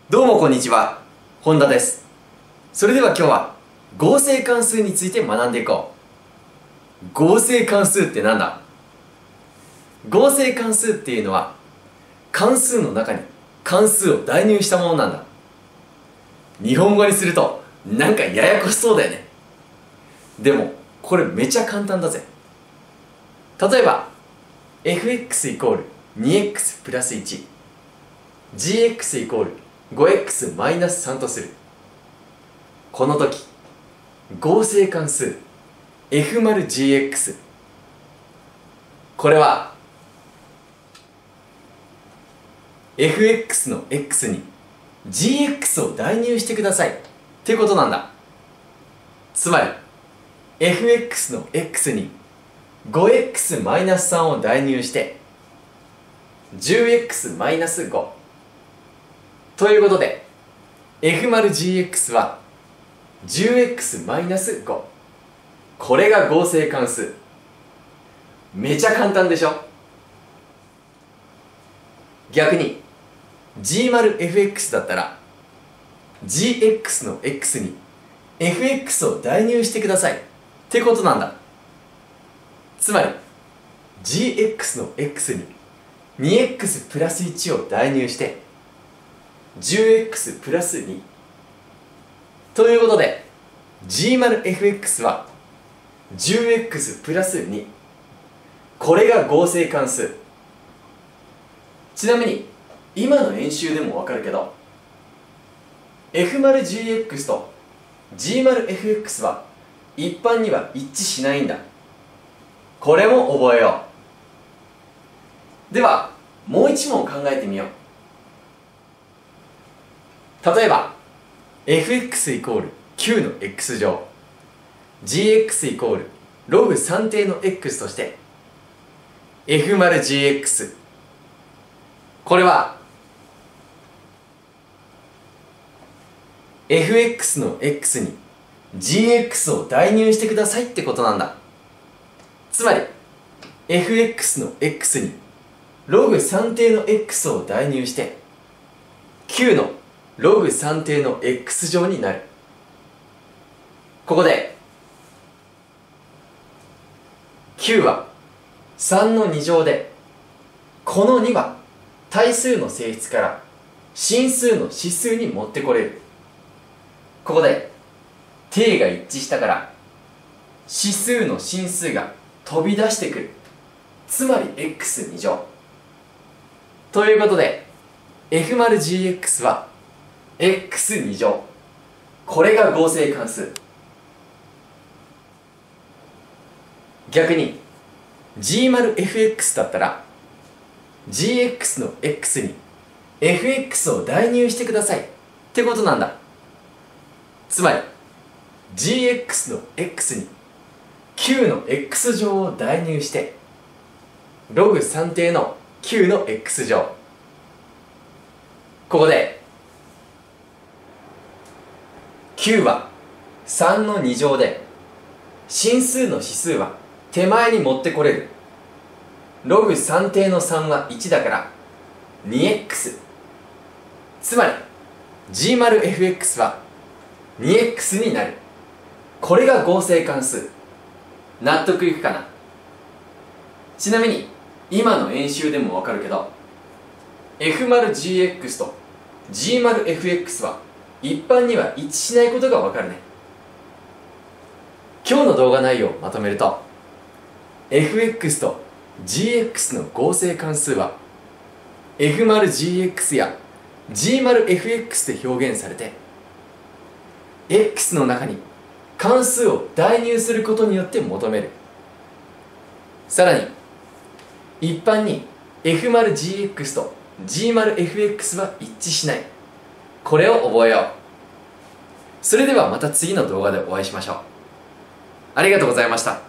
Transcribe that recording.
どうもこんにちは、本田です。それでは今日は合成関数について学んでいこう。合成関数ってなんだ？合成関数っていうのは関数の中に関数を代入したものなんだ。日本語にするとなんかややこしそうだよね。でもこれめちゃ簡単だぜ。例えば fx イコール 2x プラス1 gx イコール 5x マイナス3とする。この時合成関数 f 丸 gx、 これは fx の x に gx を代入してくださいってことなんだ。つまり fx の x に 5x マイナス3を代入して 10x マイナス5ということで f 丸 gx は 10x マイナス5。これが合成関数。めちゃ簡単でしょ。逆に g 丸 fx だったら gx の x に fx を代入してくださいってことなんだ。つまり gx の x に 2x プラス1を代入して 10x プラス2ということで g 丸 fx は 10x プラス2。これが合成関数。ちなみに今の演習でもわかるけど f 丸 gx と g 丸 fx は一般には一致しないんだ。これも覚えよう。ではもう一問考えてみよう。例えば fx イコール9の x 乗 gx イコール log3 定の x として f 丸 gx、 これは fx の x に gx を代入してくださいってことなんだ。つまり fx の x に log3 定の x を代入して9の log3 定の x 乗になる。ここで9は3の2乗で、この2は対数の性質から真数の指数に持ってこれる。ここで定が一致したから指数の真数が飛び出してくる。つまり x2 乗ということで f 丸 gx は x2 乗。これが合成関数。逆に g 丸 fx だったら gx の x に fx を代入してくださいってことなんだ。つまり gx の x に9の x 乗を代入して log3 定の9の x 乗。ここで9は3の2乗で、真数の指数は手前に持ってこれる。log3 定の3は1だから 2x。 つまり g 丸 fx は 2x になる。これが合成関数。納得いくかな？ちなみに今の演習でもわかるけど f 丸 gx と g 丸 fx は一般には一致しないことがわかるね。今日の動画内容をまとめると fx と gx の合成関数は f 丸 gx や g 丸 fx で表現されて x の中に関数を代入することによって求める。さらに一般に f 丸 gx と g 丸 fx は一致しない。これを覚えよう。それではまた次の動画でお会いしましょう。ありがとうございました。